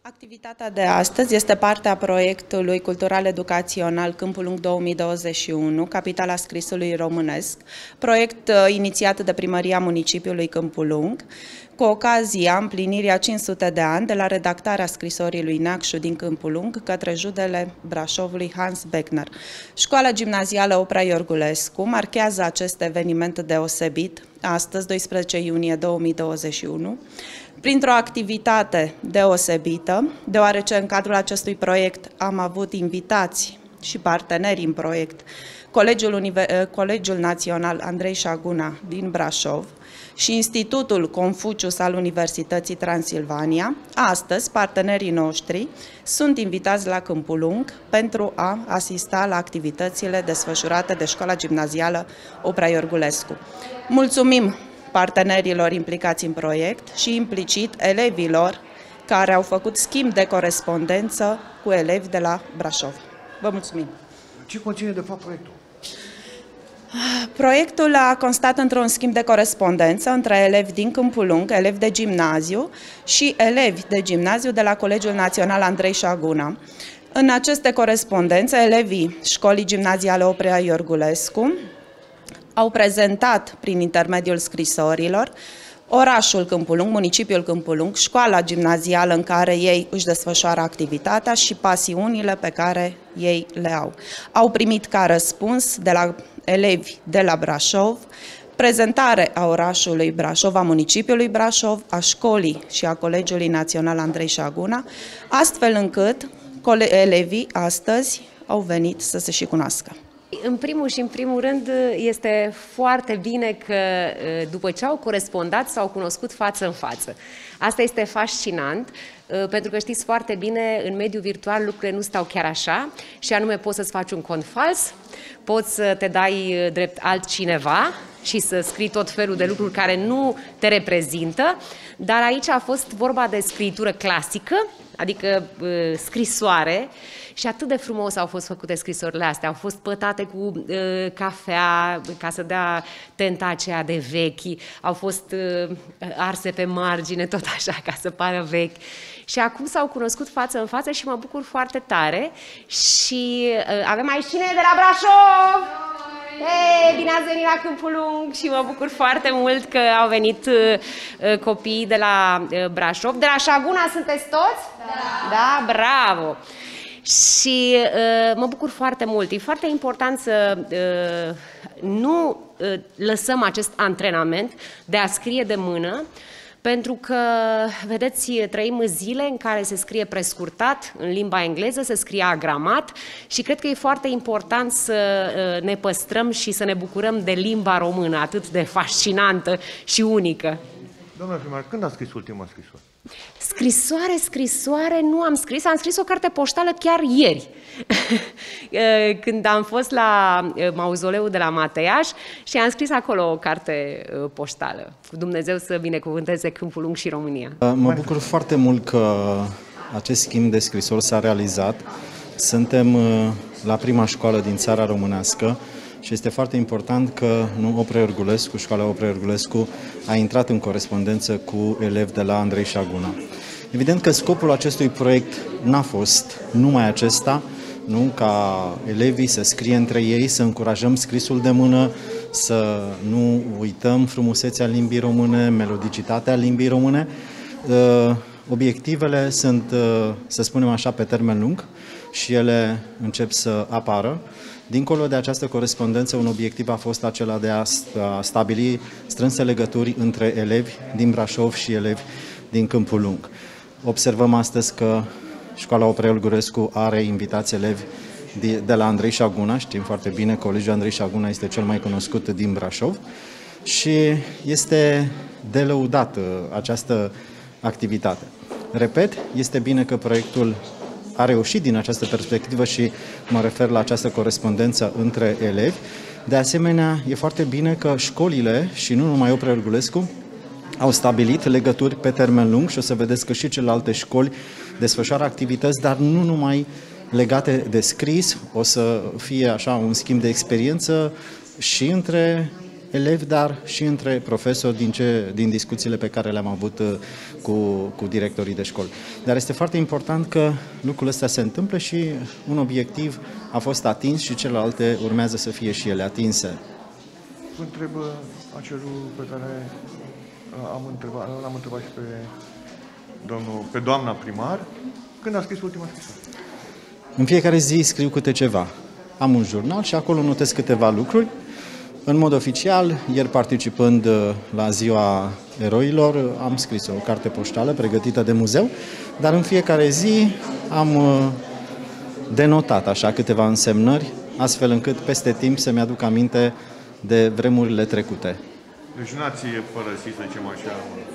Activitatea de astăzi este parte a proiectului cultural-educațional Câmpul Lung 2021, Capitala Scrisului Românesc, proiect inițiat de Primăria Municipiului Câmpul Lung, cu ocazia împlinirii a 500 de ani de la redactarea scrisorii lui Neacșu din Câmpul Lung către judele Brașovului Hans Beckner. Școala gimnazială Oprea Iorgulescu marchează acest eveniment deosebit, astăzi, 12 iunie 2021, printr-o activitate deosebită, deoarece în cadrul acestui proiect am avut invitați și parteneri în proiect, Colegiul Național Andrei Șaguna din Brașov și Institutul Confucius al Universității Transilvania. Astăzi, partenerii noștri sunt invitați la Câmpul Lung pentru a asista la activitățile desfășurate de Școala Gimnazială Oprea Iorgulescu. Mulțumim partenerilor implicați în proiect și implicit elevilor care au făcut schimb de corespondență cu elevi de la Brașov. Vă mulțumim! Ce conține de fapt proiectul? Proiectul a constat într-un schimb de corespondență între elevi din Câmpul Lung, elevi de gimnaziu și elevi de gimnaziu de la Colegiul Național Andrei Șaguna. În aceste corespondențe, elevii Școlii Gimnaziale Oprea Iorgulescu au prezentat, prin intermediul scrisorilor, orașul Câmpul Lung, municipiul Câmpul Lung, școala gimnazială în care ei își desfășoară activitatea și pasiunile pe care ei le au. Au primit ca răspuns de la elevi de la Brașov prezentare a orașului Brașov, a municipiului Brașov, a școlii și a Colegiului Național Andrei Șaguna, astfel încât elevii astăzi au venit să se și cunoască. În primul și în primul rând este foarte bine că după ce au corespondat s-au cunoscut față în față. Asta este fascinant, pentru că știți foarte bine, în mediul virtual lucrurile nu stau chiar așa, și anume poți să-ți faci un cont fals, poți să te dai drept altcineva și să scrii tot felul de lucruri care nu te reprezintă, dar aici a fost vorba de scritură clasică, adică scrisoare, și atât de frumos au fost făcute scrisorile astea, au fost pătate cu cafea ca să dea tenta aceea de vechi, au fost arse pe margine, tot așa, ca să pară vechi. Și acum s-au cunoscut față în față și mă bucur foarte tare. Și avem aici cine de la Brașov? Hei, bine ați venit la Câmpul Lung și mă bucur foarte mult că au venit copiii de la Brașov. De la Șaguna sunteți toți? Da! Da, bravo! Și mă bucur foarte mult. E foarte important să nu lăsăm acest antrenament de a scrie de mână, pentru că, vedeți, trăim zile în care se scrie prescurtat în limba engleză, se scrie agramat și cred că e foarte important să ne păstrăm și să ne bucurăm de limba română, atât de fascinantă și unică. Doamna primar, când a scris ultima scrisoare? Scrisoare nu am scris, am scris o carte poștală chiar ieri, când am fost la mauzoleul de la Mateiaș și am scris acolo o carte poștală. Cu Dumnezeu să binecuvânteze Câmpul Lung și România. Mă bucur foarte mult că acest schimb de scrisori s-a realizat. Suntem la prima școală din țara românească și este foarte important că Oprea Iorgulescu, școala Oprea Iorgulescu, a intrat în corespondență cu elevi de la Andrei Șaguna. Evident că scopul acestui proiect n-a fost numai acesta, nu ca elevii să scrie între ei, să încurajăm scrisul de mână, să nu uităm frumusețea limbii române, melodicitatea limbii române. Obiectivele sunt, să spunem așa, pe termen lung și ele încep să apară. Dincolo de această corespondență, un obiectiv a fost acela de a stabili strânse legături între elevi din Brașov și elevi din Câmpul Lung. Observăm astăzi că școala Oprea Iorgulescu are invitați elevi de la Andrei Șaguna. Știm foarte bine, Colegiul Andrei Șaguna este cel mai cunoscut din Brașov și este de lăudat această activitate. Repet, este bine că proiectul a reușit din această perspectivă și mă refer la această corespondență între elevi. De asemenea, e foarte bine că școlile, și nu numai Oprea Iorgulescu, au stabilit legături pe termen lung și o să vedeți că și celelalte școli desfășoară activități, dar nu numai legate de scris, o să fie așa un schimb de experiență și între elevi, dar și între profesori din discuțiile pe care le-am avut cu directorii de școli. Dar este foarte important că lucrul ăsta se întâmplă și un obiectiv a fost atins și celelalte urmează să fie și ele atinse. Vă întreb acel lucru pe care l-am întrebat și pe doamna primar. Când a scris ultima scrisoare? În fiecare zi scriu câte ceva. Am un jurnal și acolo notez câteva lucruri. În mod oficial, ieri participând la Ziua Eroilor, am scris o carte poștală pregătită de muzeu, dar în fiecare zi am denotat așa câteva însemnări, astfel încât peste timp să-mi aduc aminte de vremurile trecute. Deci n-ați părăsit, să zicem așa,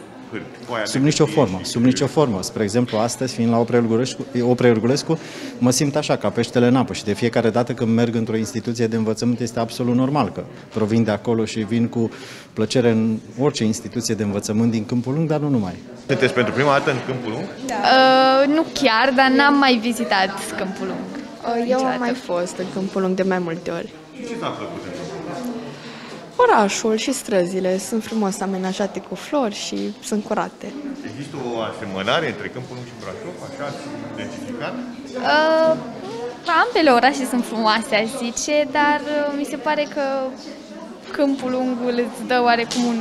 Sub nicio formă. Spre exemplu, astăzi, fiind la Opreh Iorgulescu, mă simt așa, ca peștele în apă și de fiecare dată când merg într-o instituție de învățământ este absolut normal că provin de acolo și vin cu plăcere în orice instituție de învățământ din Câmpul Lung, dar nu numai. Sunteți pentru prima dată în Câmpul Lung? Da. Nu chiar, dar n-am mai vizitat Câmpul Lung. Eu am mai fost în Câmpul Lung de mai multe ori. Ce ți-a plăcut? Orașul și străzile sunt frumos amenajate cu flori și sunt curate. Există o asemănare între Câmpul Lung și Brașov, așa ați identificat? Ambele orașe sunt frumoase, aș zice, dar mi se pare că Câmpul Lungul îți dă oarecum un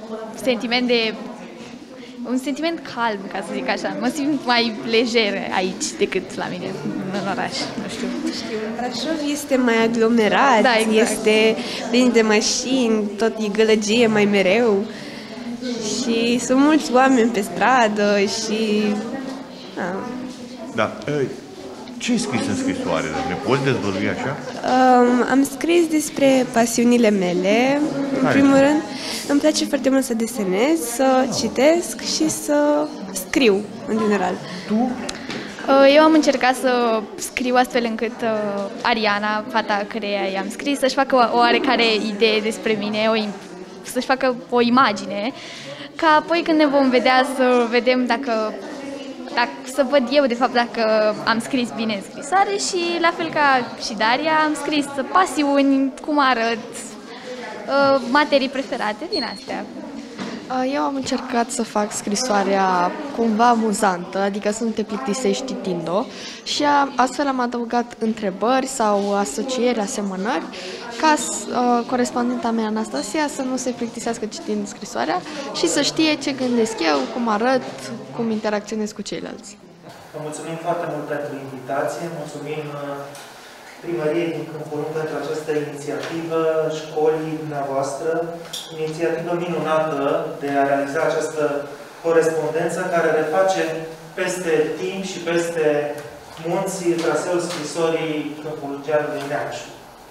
sentiment calm, ca să zic așa. Mă simt mai lejer aici decât la mine în oraș, nu știu. Brașov este mai aglomerat, da, exact. Este plin de mașini, tot e gălăgie mai mereu și sunt mulți oameni pe stradă și... Da. Ce ai scris în scrisoare? Ne poți dezvălui așa? Am scris despre pasiunile mele, în primul rând. Îmi place foarte mult să desenez, să citesc și să scriu, în general. Tu? Eu am încercat să scriu astfel încât Ariana, fata căreia i-am scris, să-și facă o oarecare idee despre mine, să-și facă o imagine, ca apoi când ne vom vedea să vedem să văd eu, de fapt, dacă am scris bine în scrisoare și, la fel ca și Daria, am scris pasiuni, cum arăt, materii preferate din astea. Eu am încercat să fac scrisoarea cumva amuzantă, adică să nu te plictisești citind-o și astfel am adăugat întrebări sau asocieri, asemănări, ca corespondenta mea, Anastasia, să nu se plictisească citind scrisoarea și să știe ce gândesc eu, cum arăt, cum interacționez cu ceilalți. Vă mulțumim foarte mult pentru invitație, mulțumim Primăriei din Câmpul Lung pentru această inițiativă, școlii dumneavoastră, inițiativă minunată de a realiza această corespondență care reface peste timp și peste munți traseul scrisorii câmpulungeanului Neamț.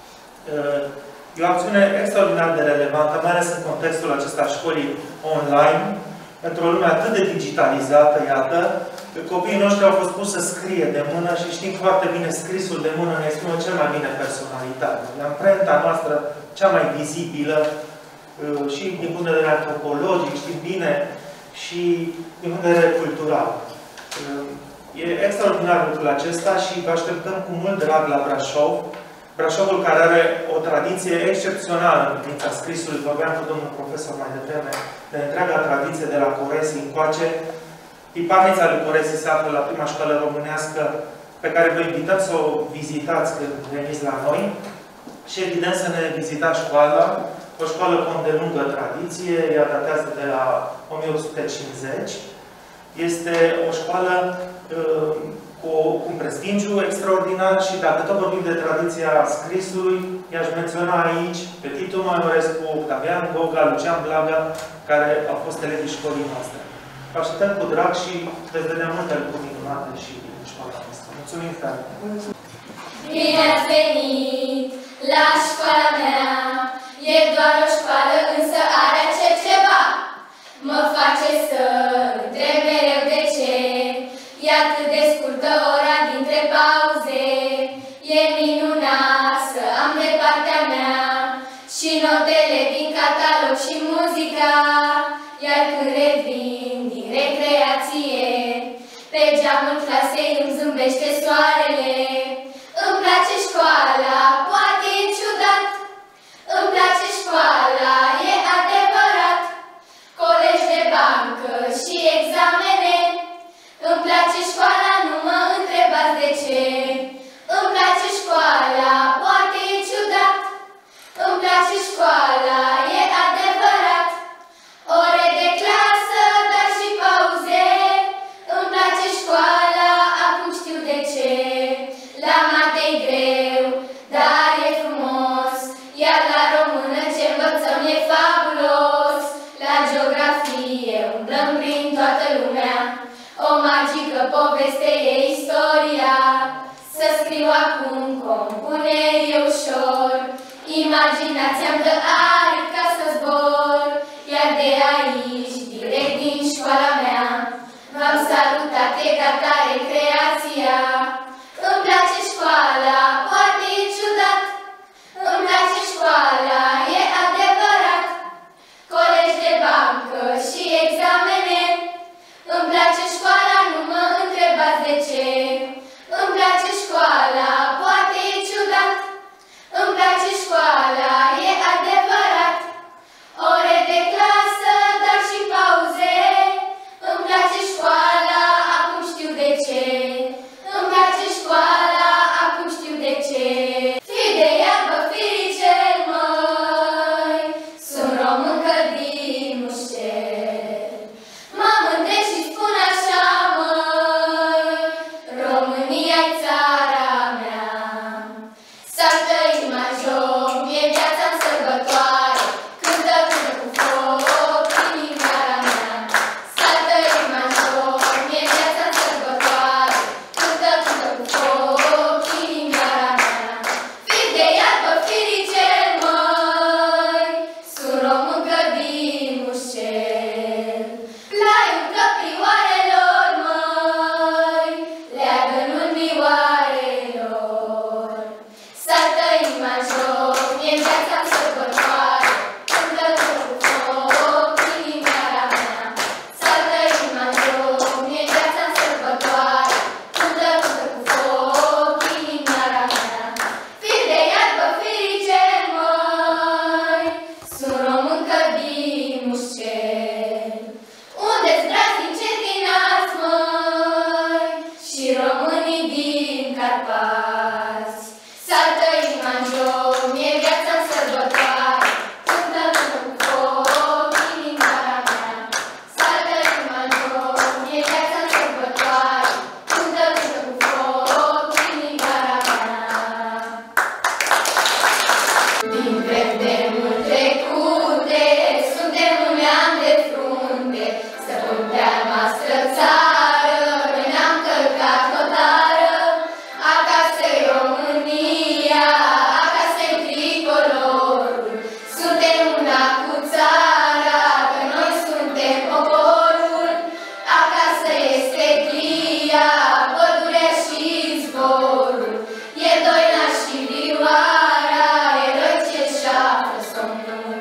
E o acțiune extraordinar de relevantă, mai ales în contextul acesta școlii online, într-o lume atât de digitalizată, iată, copiii noștri au fost puși să scrie de mână și știm foarte bine, scrisul de mână ne exprimă cel mai bine personalitatea. Amprenta noastră cea mai vizibilă și din punct de vedere antropologic, știm bine, și din punct de vedere cultural. E extraordinar lucrul acesta și vă așteptăm cu mult drag la Brașov. Brașovul care are o tradiție excepțională în privința scrisului, vorbeam cu domnul profesor mai devreme, de întreaga tradiție de la Coresi încoace. Tiparnița lui Coresi se află la prima școală românească pe care vă invităm să o vizitați când veniți la noi și evident să ne vizitați școala, o școală cu o îndelungă tradiție, ea datează de la 1850. Este o școală cu un prestigiu extraordinar și dacă tot vorbim de tradiția scrisului, i-aș menționa aici pe Titu Maiorescu, Octavian Goga, Lucian Blaga, care au fost elevii școlii noastre. Vă așteptăm cu drag și veți vedea multe lucruri minunate și în școala noastră. Mulțumim foarte mult! Bine ați venit la școala mea, e doar o școală, însă are acel ceva. Mă face să întreb mereu de ce e atât de scurtă ora dintre pauze. E minunat să am de partea mea și notele din catalog și muzica. Iar când revin din recreație, pe geamul clasei îmi zâmbește soarele. Îmi place școala, poate e ciudat. Îmi place școala, poveste e istoria, să scriu acum compune e ușor. Imaginația-mi dă aripi ca să zbor, iar de aici, direct din școala mea, v-am salutat, e gata recreația. Îmi place școala, poate e ciudat, îmi place școala, e adevărat. Colegi de bancă și examene, îmi place școala, nu mă întrebați de ce. Îmi place școala, poate e ciudat, îmi place școala, e adevărat. Ore de clasă, dar și pauze, îmi place școala, acum știu de ce. Îmi place școala, acum știu de ce. Fi de iarbă, firicel, măi, sunt româncă din Mușcel. Mă mândresc și spun așa, măi, România-i țara mea. Saltă inima joc, mie viața-n sărbătoare, cântă, cântă cu foc, inimioara mea. Saltă inima joc, mie viața-n sărbătoare, cântă, cântă cu foc, inimioara mea. Fir de iarbă, firicel, măi, sunt româncă din Mușcel. Plaiul căprioarelor, măi, leagănul mioarelor. Saltă inima joc, mie viața-n sărbătoare, cântă, cântă cu foc, inimioara mea. Saltă inima joc, mie viața-n sărbătoare, cântă, cântă cu foc, inimioara mea. Fir de iarbă, firicel, măi, sunt româncă din Mușcel. Unde-s drazi încetinați, măi, și românii din Carpați. Saltă inima în joc, mie viața-n sărbătoare, cântă, cântă cu foc, inimioara mea. Saltă inima în joc, mie viața-n sărbătoare, cântă, cântă cu foc, inimioara mea. Din vremuri trecute, suntem un neam de frunte, stăpân pe-a noastră țară, noi ne-am călcat hotară. Acasă-i România, acasă-i tricolorul, suntem una cu țara, că noi suntem poporul. Acasă este glia, pădurea și zborul, e doina și vioara, eroi ce-și află somnul.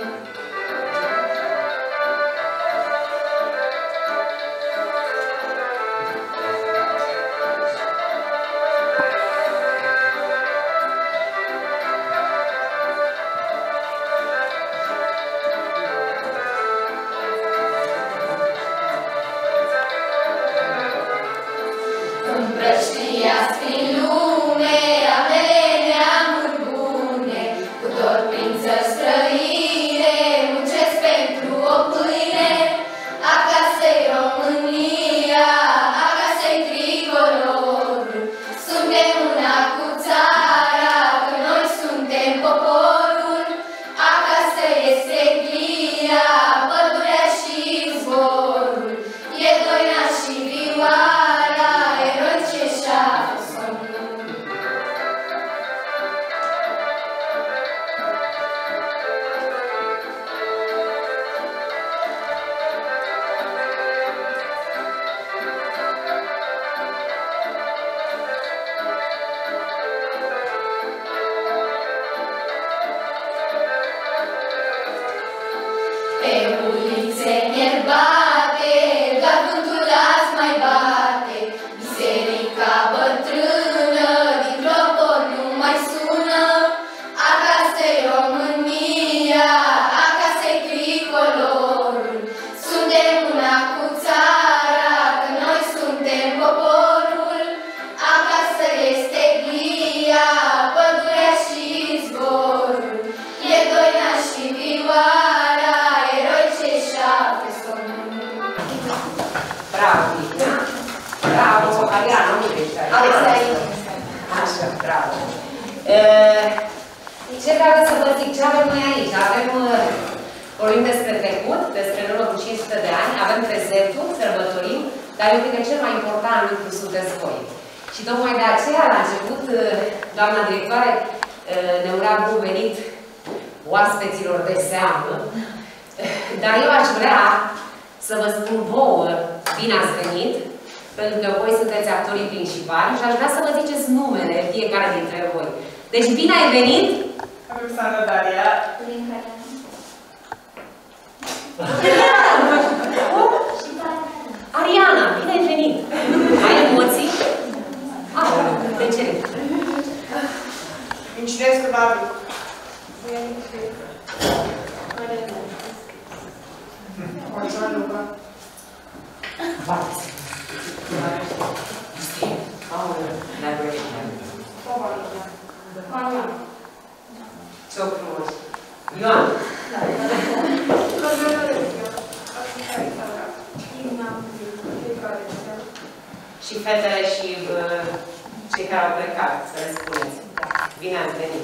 Împrăștiați prin lume ambele neamuri bune, cu dor prin țări străine, muncesc pentru o pâine. Acasă-i România, acasă-i tricolorul, suntem una cu țara, că noi suntem poporul. Acasă este glia, pădurea și zborul, e doina și vioara, eroi ce-și află somnul. Pe ulițe ierbate, dar vântul azi mai bate. Biserica bătrână, dintr-o por nu mai sună. Acasă-i România, acasă-i tricolorul, suntem una cu țara, că noi suntem poporul. Acasă este glia, pădurea și zborul, e doina și vioara, eroi ce-și află somnul. Bravo, Lina. Bravo, Ariana, nu ești aici. Așa, bravo. Ce vreau să vă zic? Ce avem noi aici? Avem, vorbim despre trecut, despre în urmă cu 500 de ani, avem prezentul, sărbătorim dar eu cred că cel mai important lucru sunteți voi. Și tocmai de aceea, la început, doamna directoare ne ura bun venit oaspeților de seamă, dar eu aș vrea să vă spun vouă, bine ați venit, pentru că voi sunteți actorii principali și aș vrea să vă ziceți numele fiecare dintre voi. Deci, bine ai venit! Alexandra Daria. Ariana, bine ai venit! Ai emoții? De ce? Incinescu Babic. Ce-o frumos! Ioan! Și fetele și cei care au plecat, să le spuneți. Bine ați venit!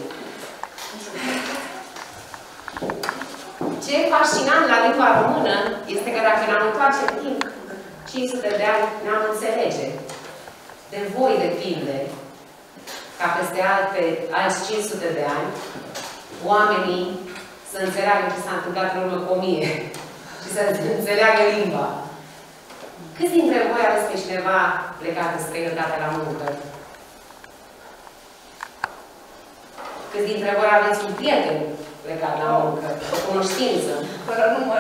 Ce e fascinant la limba română este că dacă ne-am întoarce în timp, 500 de ani, ne-am înțelege. De voi depinde ca peste alți 500 de ani, oamenii să înțeleagă ce s-a întâmplat în urmă cu 1000 și să înțeleagă limba. Câți dintre voi aveți pe cineva plecat în străinătate la muncă? Câți dintre voi aveți un prieten plecat la muncă? O cunoștință? Fără număr.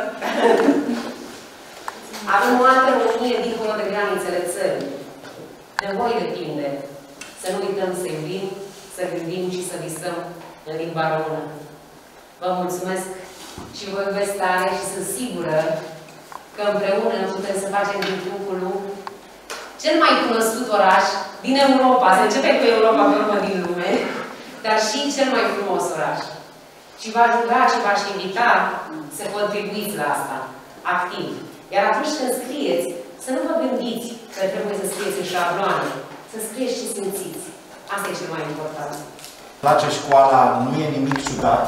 Avem o altă Românie dincolo de granițele țării. De voi depinde să nu uităm să iubim, să gândim și să visăm în limba română. Vă mulțumesc și vă iubesc tare și sunt sigură că împreună putem să facem din Câmpul cel mai cunoscut oraș din Europa. Să începem cu Europa, pe urmă din lume, dar și cel mai frumos oraș. Și v-aș ruga și v-aș invita să contribuiți la asta, activ. Iar atunci când scrieți, să nu vă gândiți că trebuie să scrieți în șabloane, să scrieți ce simțiți. Asta e cel mai important. Place școala, nu e nimic ciudat.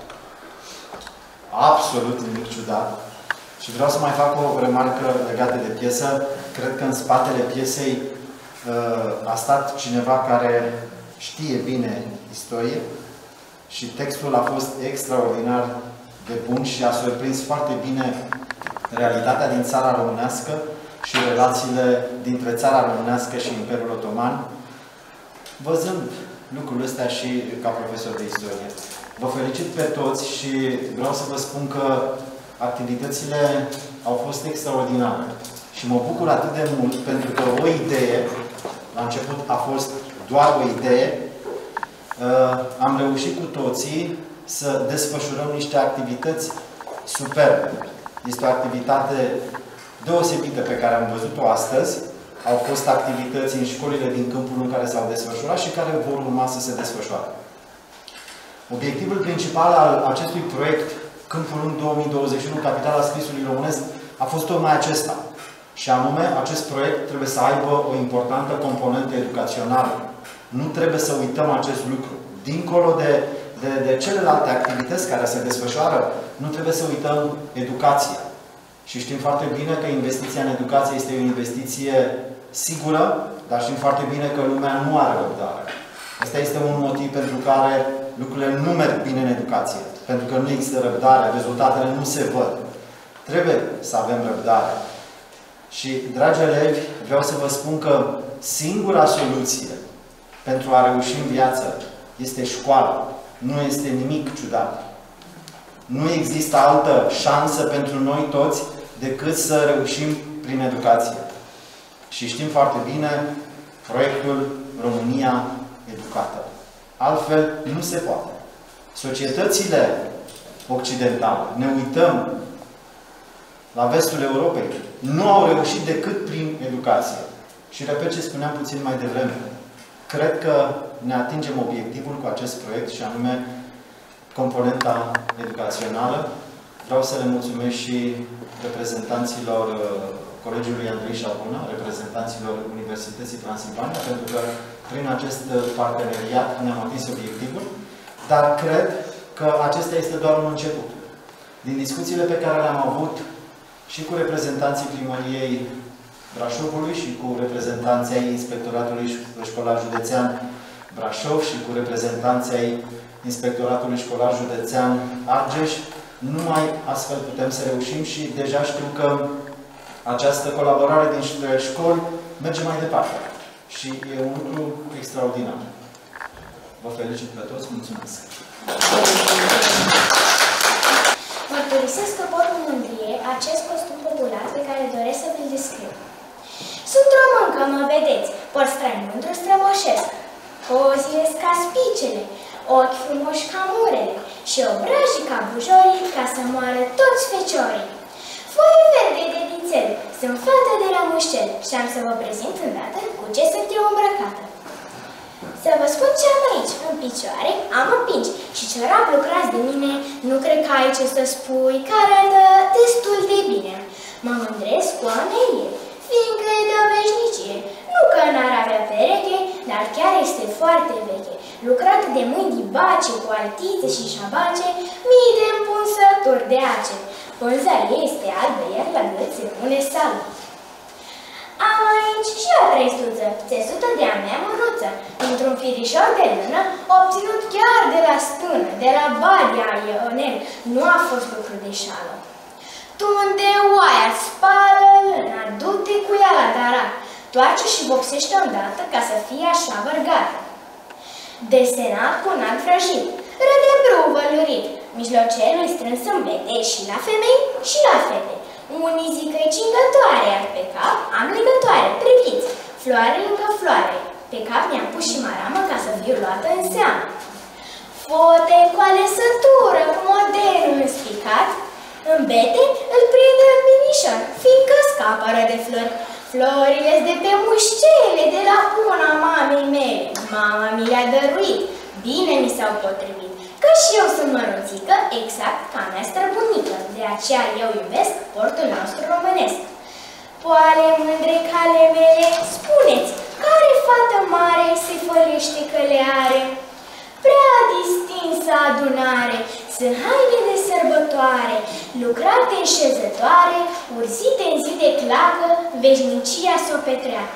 Absolut nimic ciudat. Și vreau să mai fac o remarcă legată de piesă. Cred că în spatele piesei a stat cineva care știe bine istorie și textul a fost extraordinar de bun și a surprins foarte bine realitatea din țara românească și relațiile dintre țara românească și Imperiul Otoman, văzând lucrurile astea și ca profesor de istorie. Vă felicit pe toți și vreau să vă spun că activitățile au fost extraordinare. Și mă bucur atât de mult pentru că o idee, la început a fost doar o idee, am reușit cu toții să desfășurăm niște activități superbe. Este o activitate deosebită pe care am văzut-o astăzi. Au fost activități în școlile din Câmpul în care s-au desfășurat și care vor urma să se desfășoare. Obiectivul principal al acestui proiect, Câmpul Lung 2021, Capitala Scrisului Românesc, a fost tocmai acesta. Și anume, acest proiect trebuie să aibă o importantă componentă educațională. Nu trebuie să uităm acest lucru. Dincolo de celelalte activități care se desfășoară, nu trebuie să uităm educația. Și știm foarte bine că investiția în educație este o investiție sigură, dar știm foarte bine că lumea nu are răbdare. Asta este un motiv pentru care lucrurile nu merg bine în educație. Pentru că nu există răbdare, rezultatele nu se văd. Trebuie să avem răbdare. Și, dragi elevi, vreau să vă spun că singura soluție pentru a reuși în viață este școala. Nu este nimic ciudat. Nu există altă șansă pentru noi toți decât să reușim prin educație. Și știm foarte bine proiectul România Educată. Altfel nu se poate. Societățile occidentale, ne uităm la vestul Europei, nu au reușit decât prin educație. Și repet ce spuneam puțin mai devreme. Cred că ne atingem obiectivul cu acest proiect și anume componenta educațională. Vreau să le mulțumesc și reprezentanților Colegiului Andrei Șapuna, reprezentanților Universității Transilvania, pentru că prin acest parteneriat ne-am atins obiectivul, dar cred că acesta este doar un început. Din discuțiile pe care le-am avut și cu reprezentanții Primăriei Brașovului și cu reprezentanții ai Inspectoratului Școlar Județean Brașov și cu reprezentanții ai Inspectoratului Școlar Județean Argeș. Numai astfel putem să reușim și deja știu că această colaborare dintre școli merge mai departe. Și e un lucru extraordinar. Vă felicit pe toți, mulțumesc! Mărturisesc că pot cu mândrie acest costum popular pe care doresc să vi-l descriu. Sunt român, că mă vedeți, port străin mândru strămoșesc, pozile ca spicele, ochi frumoși ca murele și obrajii ca bujorii, ca să moară toți feciorii. Foaie verde de vițel, sunt fată de la mușcel și am să vă prezint îndată cu ce sunt eu îmbrăcată. Să vă spun ce am aici, în picioare am împingi și ciorap lucrați de mine, nu cred că ai ce să spui, că arată destul de bine. Mă mândresc cu amelie, fiindcă e de o veșnicie, nu că n-ar avea pereche, dar chiar este foarte veche, lucrat de mâini dibace, cu altițe și șabace, mii de împunsături de ace. Pânza este albă, iar la gât se pune sală. Am aici și o trăistuță, țesută de-a mea mânuță, într-un firișor de lână, obținut chiar de la stână, de la Badia Ionel, nu a fost lucru de șală. Tu unde oaia spală lâna, du-te cu ea la darat, toarce și vopsește odată ca să fie așa vărgată. Desenat cu un alt vrăjit, rădebru vălurit, mijlocelul strâns în bete și la femei și la fete. Unii zic că-i cingătoare, iar pe cap am legătoare, priviți, floare lângă floare. Pe cap mi-am pus și maramă ca să fiu luată în seamă. Fote cu alesătură, cu modelul înspicat, în bete îl prinde în minișor, fiindcă scapără de flori. Florile de pe mușcele de la una mamei mele. Mama mi le-a dăruit, bine mi s-au potrivit. Că și eu sunt mărunțică, exact ca mea străbunică, de aceea eu iubesc portul nostru românesc. Poale mândre cale mele, spuneți, care fată mare se fălește că le are? Prea distinsă adunare, sunt haine de sărbătoare, lucrate în șezătoare, urzite în zi de clacă, veșnicia s-o petreacă.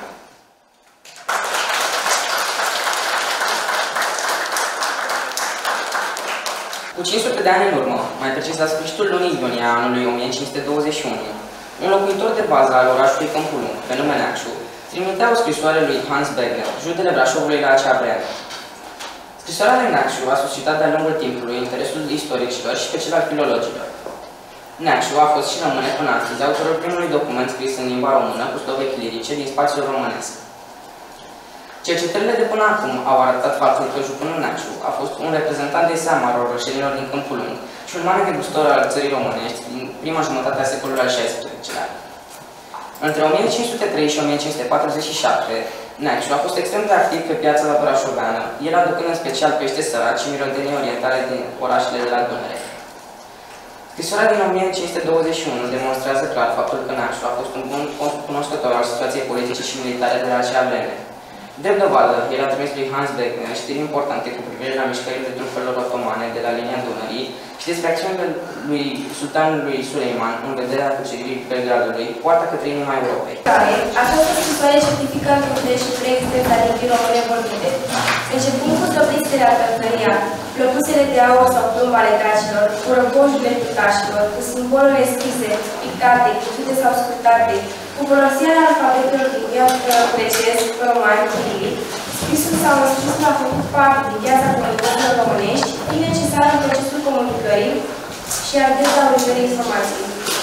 Cu 500 de ani în urmă, mai precis la sfârșitul lunii iunie a anului 1521, un locuitor de bază al orașului Câmpul Lung, pe nume Neacșu, trimitea o scrisoare lui Hans Begner, judele Brașovului la acea vreme. Scrisoarea lui Neacșu a suscitat de-a lungul timpului interesul istoricilor și pe cel al filologilor. Neacșu a fost și rămâne până astăzi autorul primului document scris în limba română cu sloveci lirice din spațiul românesc. Cercetările de până acum au arătat faptul că Jupânul Neacșu a fost un reprezentant de seamă al orășenilor din Câmpul Lung și un mare negustor al țării românești din prima jumătate a secolului al XVI-lea. Între 1503 și 1547, Neacșu a fost extrem de activ pe piața la brașoveană, el aducând în special pește sărat și mirodenii orientale din orașele de la Dunăre. Scrisoarea din 1521 demonstrează clar faptul că Neacșu a fost un bun cunoscător al situației politice și militare de la acea vreme. Drept dovadă, el a trimis lui Hans Begner știri importante cu privire la mișcările trupelor otomane de la linia Dunării și despre acțiunile lui sultanului Suleiman în vederea cuceririi Belgradului, poarta către inima Europei. Această scrisoare certifică într-un și preexistența limbii române vorbite. Începând cu soplițele Tălcăria, plăcusele de aur sau plumb ale dracilor, cu răboși verticașilor, cu simbolurile scrise, pictate, cutite sau scurtate, cu folosirea alfabetului din grecesc, roman, chilic, scrisul sau înscrisul a făcut parte din viața comunităților românești, fiind necesar în procesul comunicării și al dezvăluirii informației.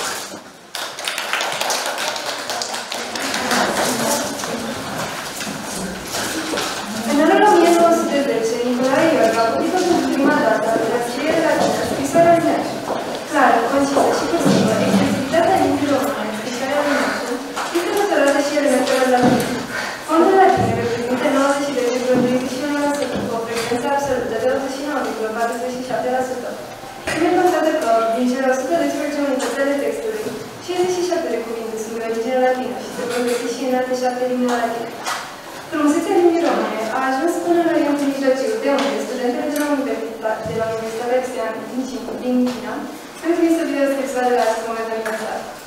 În anul 1910, Nicolae Iorga a publicat pentru prima dată la scriere latină scrisoarea lui Neacșu. Clară, concisă și cursivă, expresivitatea limbii române, scrisoarea lui Neacșu, este măsurată și elementelor latine. Fondul latine reprezintă 92,31%, cu o frecvență absolută de 89,47%. Ține constată că, din cele 112 unități ale textului, 57 de cuvinte sunt de origine latină și se pot găsi și în alte 7 limbi latine. Frumusețea limbii române a ajuns până la Ionul Mijlociu, de unde studentele de la Universitatea Xi'an din China trebuie să vedă scrisoare la acest moment aniversar.